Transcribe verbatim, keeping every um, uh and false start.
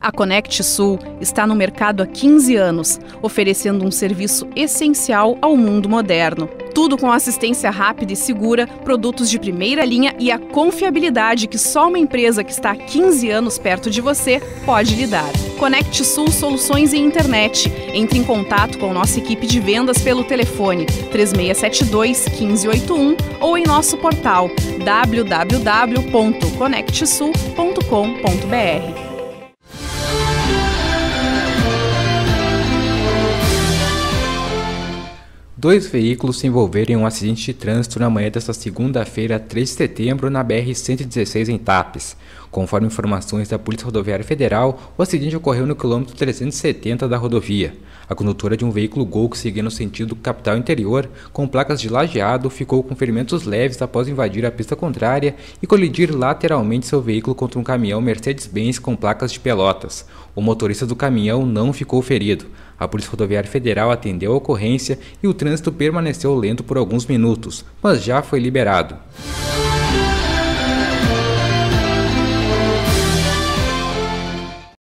A Conect Sul está no mercado há quinze anos, oferecendo um serviço essencial ao mundo moderno. Tudo com assistência rápida e segura, produtos de primeira linha e a confiabilidade que só uma empresa que está há quinze anos perto de você pode lhe dar. Conect Sul Soluções em Internet. Entre em contato com nossa equipe de vendas pelo telefone três seis sete dois, um cinco oito um ou em nosso portal w w w ponto conect sul ponto com ponto b r. Dois veículos se envolveram em um acidente de trânsito na manhã desta segunda-feira, três de setembro, na B R cento e dezesseis em Tapes. Conforme informações da Polícia Rodoviária Federal, o acidente ocorreu no quilômetro trezentos e setenta da rodovia. A condutora de um veículo Gol que seguia no sentido capital interior, com placas de Lajeado, ficou com ferimentos leves após invadir a pista contrária e colidir lateralmente seu veículo contra um caminhão Mercedes-Benz com placas de Pelotas. O motorista do caminhão não ficou ferido. A Polícia Rodoviária Federal atendeu a ocorrência e o trânsito permaneceu lento por alguns minutos, mas já foi liberado.